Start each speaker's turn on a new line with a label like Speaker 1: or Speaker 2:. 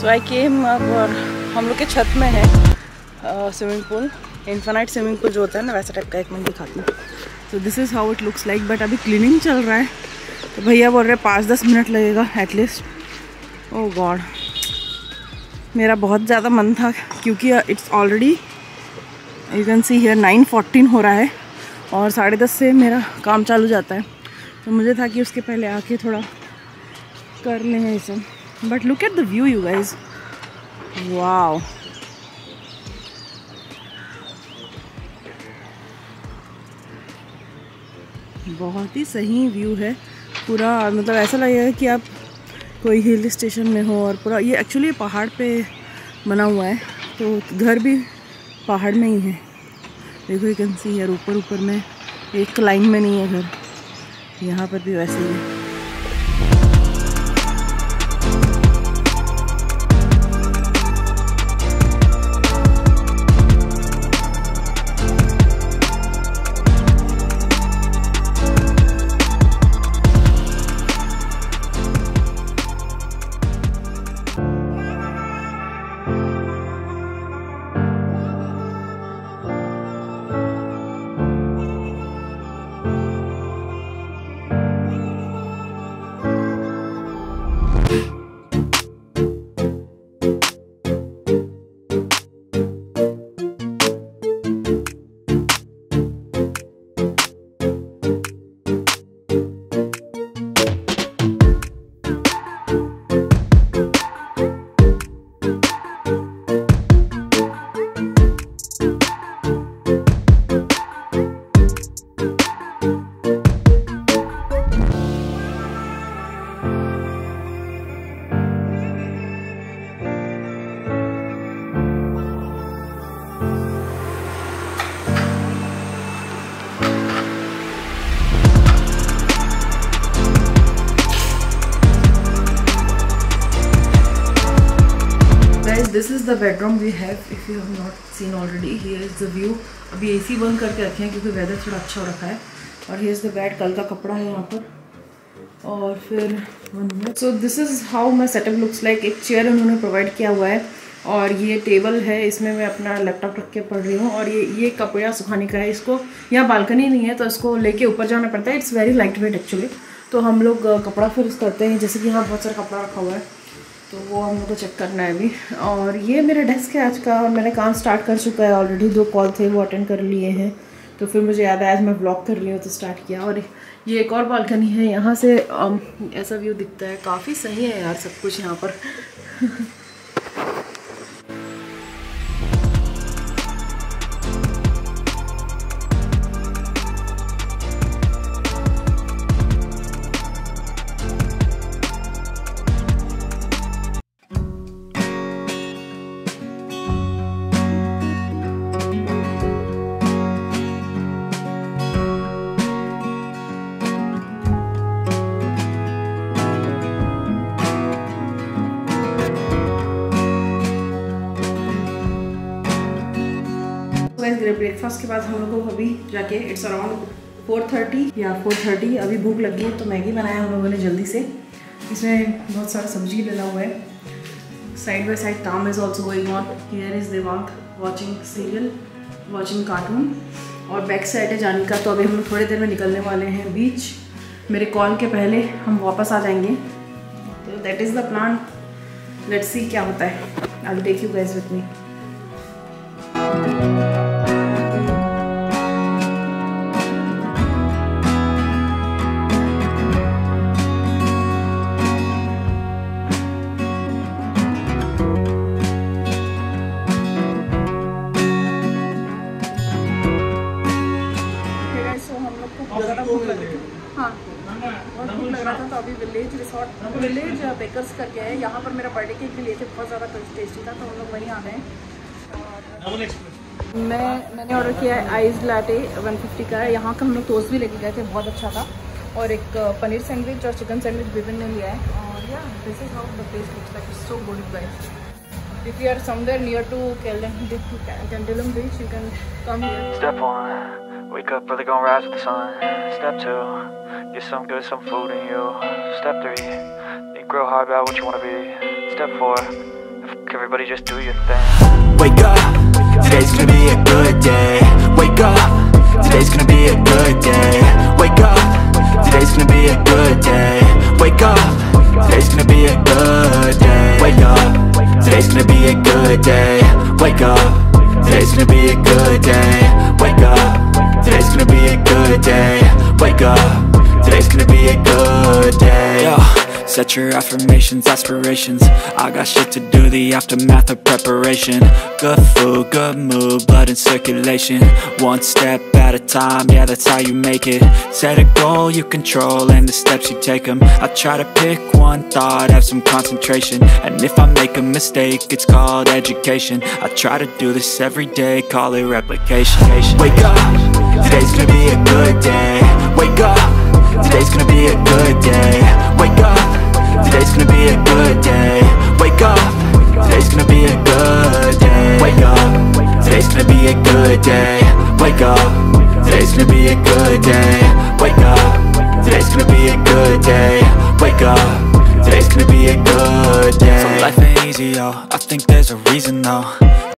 Speaker 1: सो आई केम अब, और हम लोग के छत में है swimming pool, infinite swimming pool जो होता है ना वैसा टाइप का। एक मिनट दिखाती हूँ। So this is how it looks like, but अभी क्लीनिंग चल रहा है तो भैया बोल रहे 5-10 मिनट लगेगा एटलीस्ट। ओह गॉड, मेरा बहुत ज़्यादा मन था क्योंकि it's already you can see here 9:14 हो रहा है और 10:30 से मेरा काम चालू जाता है, तो मुझे था कि उसके पहले आके थोड़ा कर लें ये सब। But look at the view you guys, wow. बहुत ही सही व्यू है पूरा, मतलब ऐसा लगेगा कि आप कोई हिल स्टेशन में हो। और पूरा ये एक्चुअली पहाड़ पे बना हुआ है, तो घर भी पहाड़ में ही है। देखो यू कैन सी यार, ऊपर में एक लाइन में नहीं है घर, यहाँ पर भी वैसे ही है। This is the bedroom we have. If you have not seen already, here is the view. अभी AC बंद करके रखे हैं क्योंकि वेदर थोड़ा अच्छा हो रखा है। और here is the bed, कल का कपड़ा है यहाँ पर। और फिर so this is how my setup looks like। एक चेयर उन्होंने प्रोवाइड किया हुआ है और ये टेबल है, इसमें मैं अपना लैपटॉप रख के पढ़ रही हूँ। और ये कपड़ा सुखाने का है, इसको यहाँ बालकनी नहीं है तो इसको लेके ऊपर जाना पड़ता है। It's very light weight actually. तो हम लोग कपड़ा फिर करते हैं, जैसे कि यहाँ बहुत सारा कपड़ा रखा हुआ है तो वो हम लोग को चेक करना है अभी। और ये मेरा डेस्क है आज का, और मैंने काम स्टार्ट कर चुका है ऑलरेडी। 2 कॉल थे वो अटेंड कर लिए हैं, तो फिर मुझे याद आया आज मैं व्लॉग कर रही हूँ तो स्टार्ट किया। और ये एक और बालकनी है, यहाँ से ऐसा व्यू दिखता है। काफ़ी सही है यार सब कुछ यहाँ पर। ब्रेकफास्ट के बाद हम लोग को अभी जाके इट्स अराउंड 4:30 या 4:30 अभी भूख लगी है तो मैगी बनाया हम लोगों ने जल्दी से। इसमें बहुत सारा सब्जी डला हुआ है। साइड बाय साइड काम is also going on. Here is Devang watching serial, watching cartoon. और बैक साइड है जाने का, तो अभी हम लोग थोड़ी देर में निकलने वाले हैं बीच। मेरे कॉल के पहले हम वापस आ जाएंगे, तो that is the plan. Let's see क्या होता है। I will take you guys with me. हाँ बहुत भूख लग रहा था, तो अभी विलेज बेकर्स करके है। यहाँ पर मेरा बर्थडे केक भी लिए थे, बहुत ज़्यादा टेस्टी था, तो हम लोग वहीं आ गए। मैंने ऑर्डर किया है आइस लाटे 150 का है। यहाँ का हम लोग टोस्ट भी लेके गए थे, बहुत अच्छा था। और एक पनीर सैंडविच और चिकन सैंडविच विभिन्न ने लिया है। और या this is how the place looks like, so good guys. If you are somewhere near to Candelum Beach, you can come here.
Speaker 2: Step 1, wake up early, gonna rise with the sun. Step 2, get some food in you. Step 3, think real hard about what you wanna be. Step 4, everybody just do your thing.
Speaker 3: Wake up, today's gonna be a good day. Wake up, today's gonna be a good day. Wake up, today's gonna be a good day. Wake up, today's gonna be a good day. Wake up, today's gonna be a good day. Wake up, today's gonna be a good day. Wake up, today's gonna be a good day. Wake up, today's gonna be a good day. Yo, set your affirmations, aspirations. I got shit to do, the aftermath of preparation. Good food, good mood, blood in circulation. One step at a time, yeah, that's how you make it. Set a goal you control and the steps you take them. I try to pick one thought, have some concentration. And if I make a mistake, it's called education. I try to do this every day, call it replication. Wake up, today's gonna be a good day. Wake up, today's gonna be a good day. Wake up, today's gonna be a good day. Wake up, today's gonna be a good day. Wake up, today's gonna be a good day. Wake up, today's gonna be a good day. Wake up, today's gonna be a good day. Wake up, today's gonna be a good day. So life ain't easy, yo, I think there's a reason though.